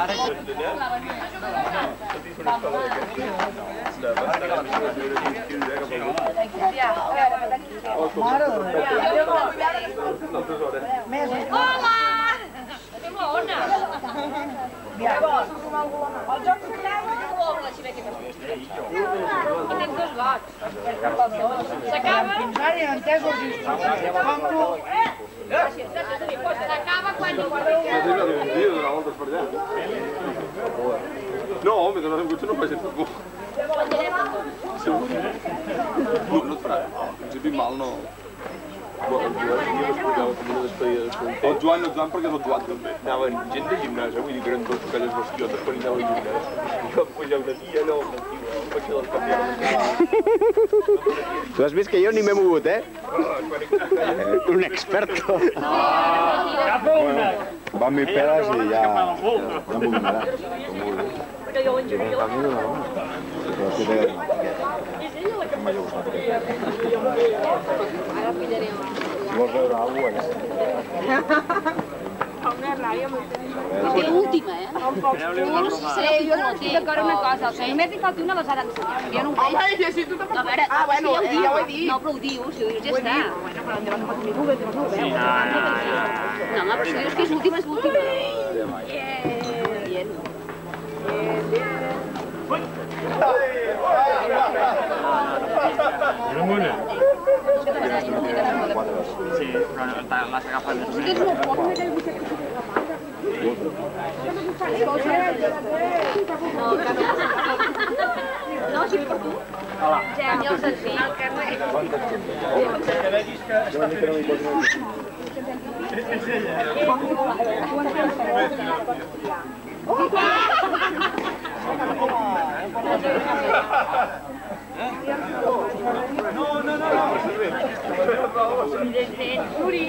El joc s'acaba o amb la xiveca? Tens dos gots. S'acaba? Fins ara he entès els instruments. S'acaba quan... No, home, que no em cotxe no faig por. No et farà. En principi mal no. El Joan perquè és el Joan també. Anaven gent de gimnàs, vull dir que eren tots aquelles bestiotes per anar al gimnàs. I vam pujar una tia, no, una tia del campió. Tu has vist que jo ni m'he mogut, eh? Un experto. Cap a una! Va mi pedes i ja... Ja m'ho donarà. Perquè jo l'engeria la mà. Però si té... És ella la que m'ha gustat. Ara pillaré una. Si vols veure alguna cosa, Una ràbia molt... Té última, eh? Amb pocs punts. Sí, jo no estic d'acord amb una cosa. O sigui, només li falta una, les ha d'ensenyar, perquè jo no ho veig. Home, i així tu també... A veure, Ah, bueno, ja ho ja ho he dit. No, però ho dius, si ho dius ja està. Bueno, però endavant amb mi Google, que no ho veu. No, home, però si dius que és última, és última. Bien. Era amb una. Sí, però l'has agafat més. És molt poc, només he vist que no, si per tu. Hola. Geni, el senzill, al carrer. Uri.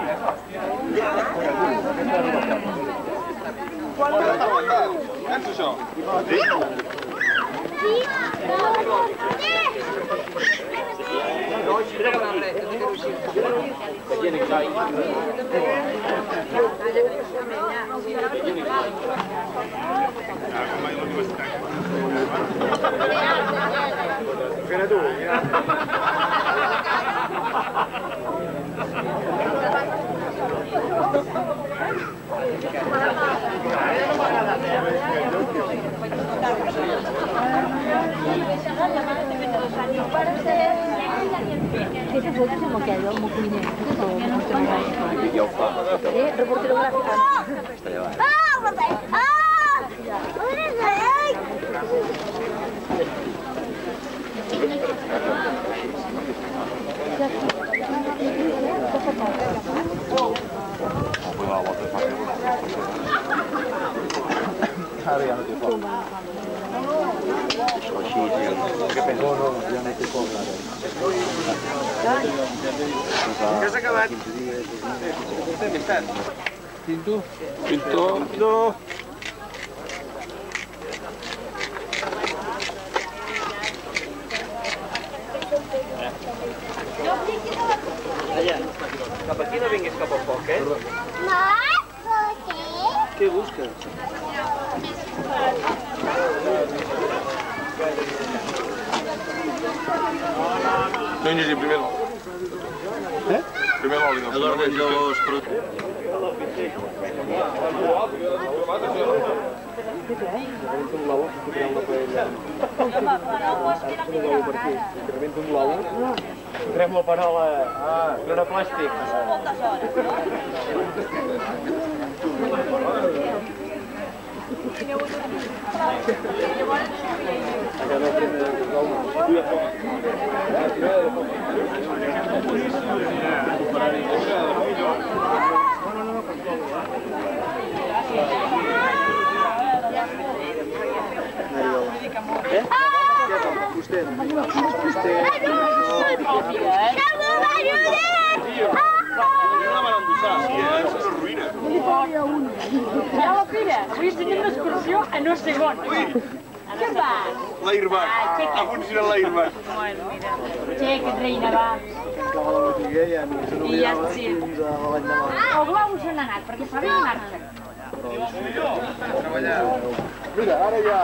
Pensa això. Fes-ne tu, mira. Aquesta foto és amb aquella, el mocuiner. ja ho fa. Reportero gràfic. Ara ja no té foc. Això així, què penses? No, ja no té foc ara. Què has acabat? Pinto. No. Allà, cap aquí no vinguis cap a poc, eh? Què busques? No llegim primer l'oli. Primer l'oli. L'ordre de los productes. Trem la parola... cloroplàstic. Ja la Pira, avui estic en una excursió a no sé on. Què vas? L'Airbag. Ha funcionat l'Airbag. Bueno, mira. Aixeca't, reina, va. I ja sí. El blau se n'ha anat, perquè fa bé i marxa. Mira, ara ja...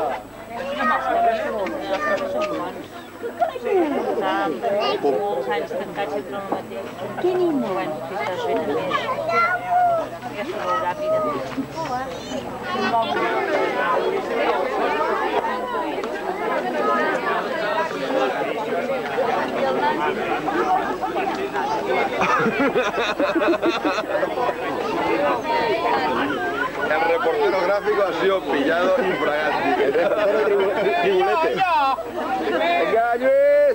Molts anys tancats sempre el mateix. Quin himne? Bueno, festes venen més. Aquesta molt ràpida. El reportero gráfico ha sido pillado infragante. El reportero tribulete. Venga, Luis.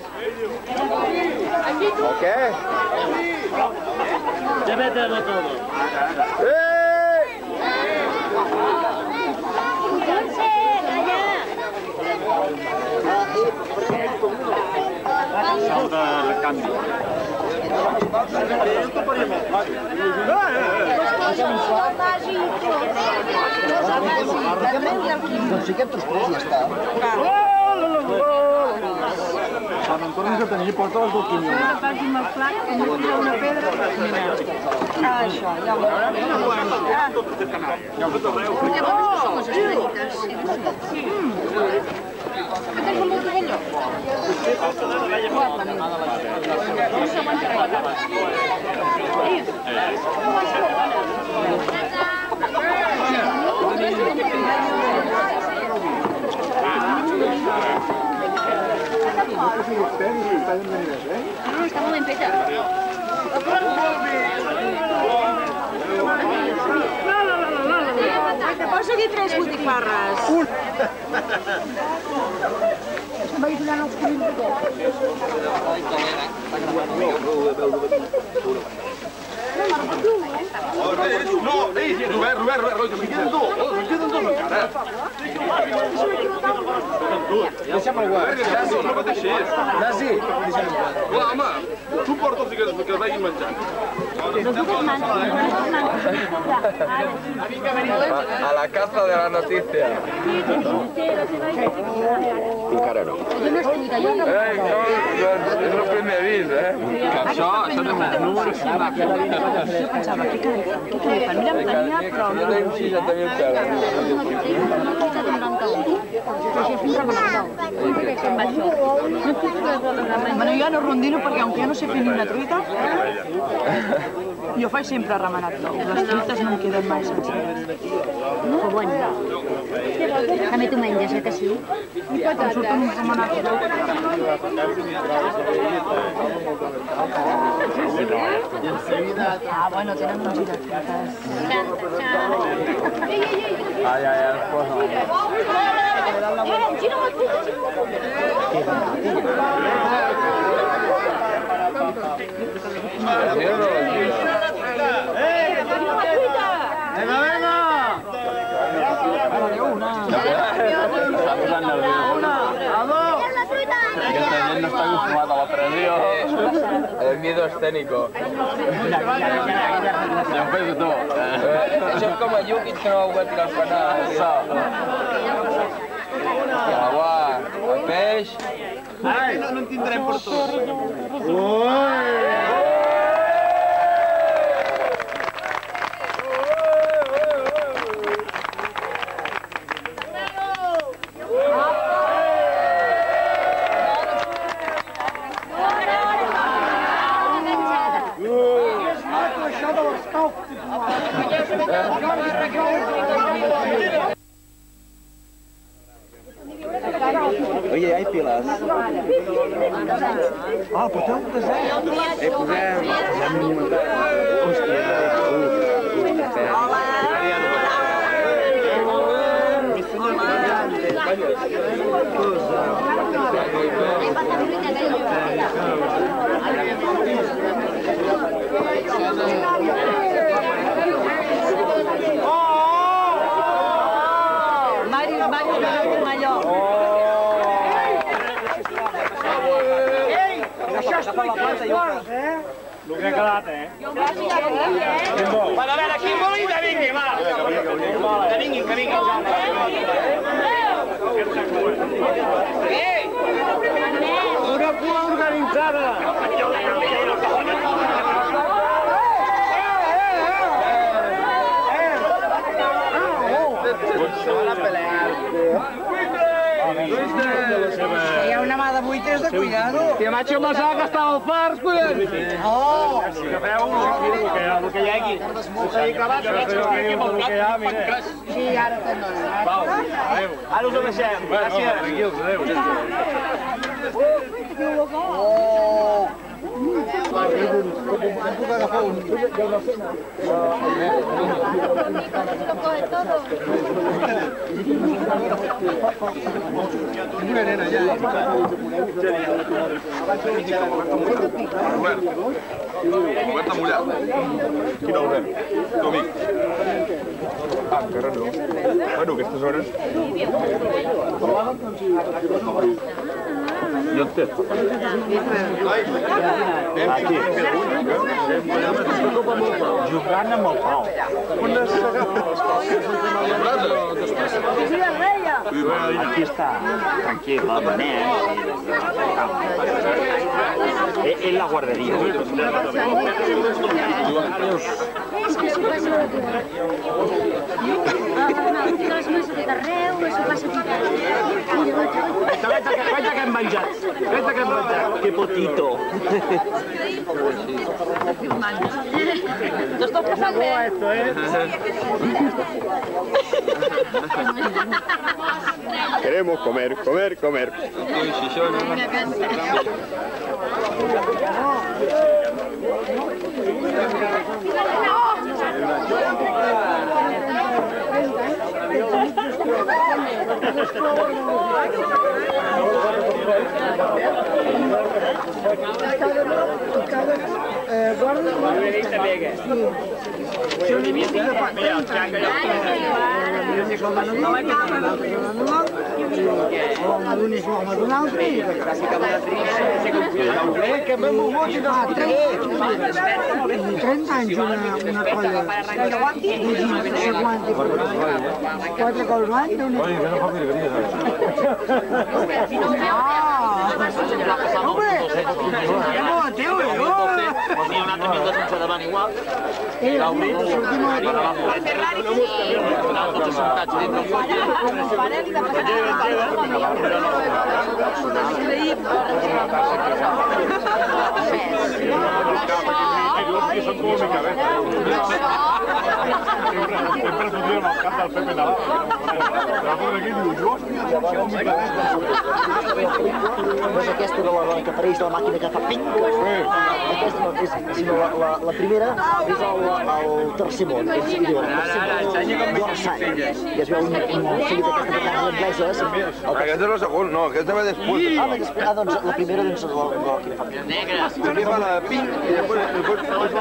¿O qué? Llévetelo todo. Salta el cambio. Doncs fiquem tots tres i ja està. Sant Antoni de tenir porta les opinions. Faci amb el flac, com una pedra. Això, ja ho veurà. Llavors són les estrellites. Que tens molt rovelló? No s'aguanta res. No, està molt ben feta. Te poso aquí 3 botifarres. Em vaig donant els conills No, Robert, que me'n queden dos encara. Deixa'm el guard. No pateixis. Nasi. Clar, home, tu porta'ls i que es vagin menjant. A la caza de la noticia. Encara no. Jo no estic, jo no. És el primer avís, eh? Que això té un número simàfic. Jo pensava, què fan? Mira, em tenia, però... Jo tenim 60.000 peles. Bueno, jo no rondino perquè, aunque jo no sé fer ni una truita, jo faig sempre remenat d'ou. Les truites no em queden mai senceres. Però bueno. També tu menges, que sí? Em surten uns remenats d'ou. Ah, bueno, tenen uns girafetes. Ai, els poso. Gira la truita, Aquesta gent no està acostumat a la pressió. El miedo escénico. Ja ho fes tu. Això és com a Yukis que no vau tirar els penals. Agua, el peix... Ai, no en tindrem per tots. Oye, hay pilas. Ah, porteu un desert? Posem... Hòstia, El que ha quedat, eh? Bueno, a veure, qui vol que vingui, va! Que vinguin, que vinguin. Una cua organitzada! és de cuidado. Que macho pensava que estava al fars, collons! Oh! Que feu el que hi ha aquí. Sí, ara te'n donen. Ara us ho deixem. Gràcies. Tranquils, adéu. Oh! Puc agafar un? Una nena, ja. Albert ha mullat. Quin Albert? Tu, amic. Ah, encara no. Bueno, aquestes hores... Jo et té. Aquí. Jugant amb el pal. Aquí està. Tranquil, el manet. Ell la guardaria. És que s'ho passa a d'arreu, s'ho passa a tot arreu. Veig que hem menjat. Que potito. T'ho estàs passant bé? Queremos comer. Que m'hem mogut i no fa 30 anys una colla. S'aguanti. 4 cols l'any. Oi, que no fa virgueria, Home! No, teu, N'hi ha un altre 1.200 davant igual. sortim a Tots assentats dintre el cotxe. Son como mi cabeza. Siempre pusieron el cap del Pepe Nadal. Trabajo de aquí y digo, hòstia, això mi cabeza. No és aquesta de la que apareix de la màquina que fa ping. Aquesta no és, sinó la primera és el tercer món. És el tercer món d'Orsay. I es veu un seguit d'aquestes vegades angleses. Aquest és el segon, no, aquest ve després. Doncs la primera doncs la que fa ping. Primer fa la ping i després...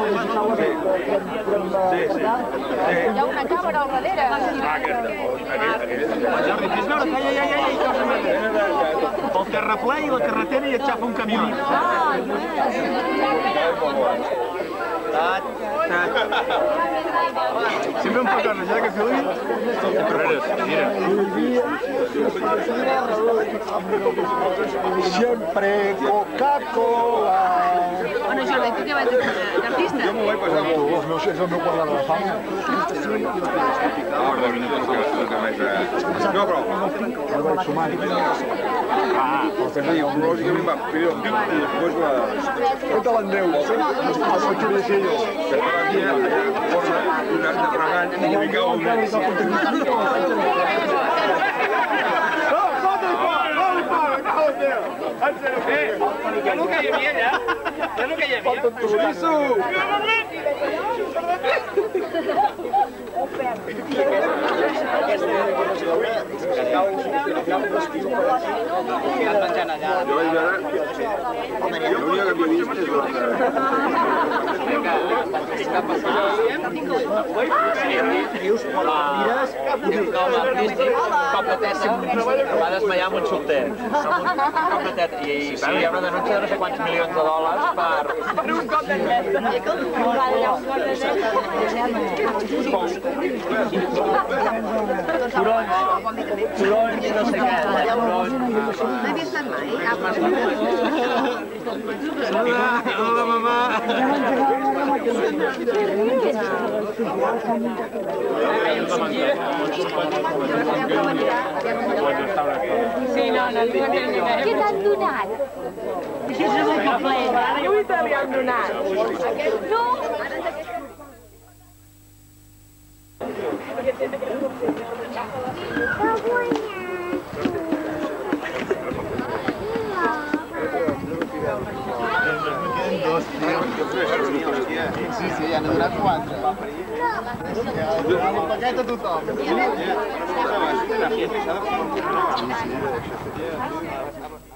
Hi ha una càmera al darrere. Jordi, fes veure que pel terraplè i la carretera i et xafa un camió. Sempre em fa carne, ja que filmi. Siempre Coca-Cola. Bueno, Jordi, tu què vas d'artista? Jo m'ho vaig passar molt. No sé, és el meu quadre de la fama. No, però... Lògicament va primer el pic i després la... Tot l'endeu. El xuricillo. Que per aquí posa un art de fregant i li cau el nen. Ja no caia havia allà. Ja no caia havia. Jo vaig veure... L'única que havia vist és Cop de teta, va desmaiar amb un solter. Cop de teta. I sí, hi ha una denúncia de no sé quants milions de dòlars per un cop de teta. Corons, no sé què. No havia estat mai. Hola, mamà. Sí, no, no, què t'han donat? Això és una boca plena. Lluita li han donat. No! Sí, ja n'he donat 4. Un paquet a tothom.